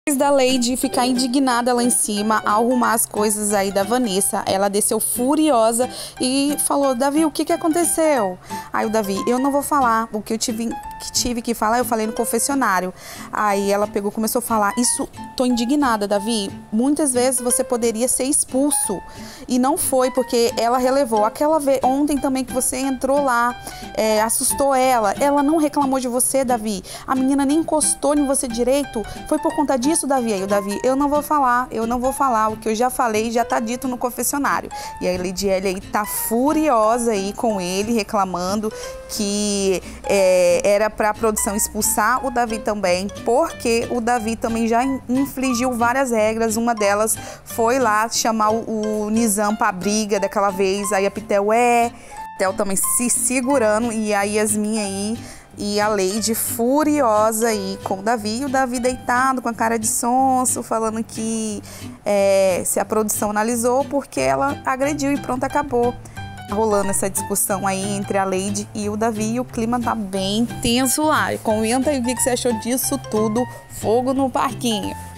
Da Lady ficar indignada lá em cima ao arrumar as coisas aí da Vanessa, ela desceu furiosa e falou: Davi, o que aconteceu? Aí o Davi: eu não vou falar, o que eu tive que falar, eu falei no confessionário. Aí ela pegou, começou a falar: isso, tô indignada, Davi, muitas vezes você poderia ser expulso e não foi, porque ela relevou. Aquela vez, ontem também que você entrou lá, assustou ela não reclamou de você, Davi, a menina nem encostou em você direito, foi por conta disso, Davi. Aí o Davi: eu não vou falar, o que eu já falei já tá dito no confessionário. E aí a Lidiele aí tá furiosa aí com ele, reclamando que era pra produção expulsar o Davi também, porque o Davi também já infligiu várias regras. Uma delas foi lá chamar o Nizam pra briga daquela vez. Aí a Pitel também se segurando, e a Yasmin aí e a Lady furiosa aí com o Davi, e o Davi deitado com a cara de sonso, falando que se a produção analisou porque ela agrediu e pronto, acabou. Rolando essa discussão aí entre a Lady e o Davi, e o clima tá bem tenso lá. Comenta aí o que você achou disso tudo. Fogo no parquinho.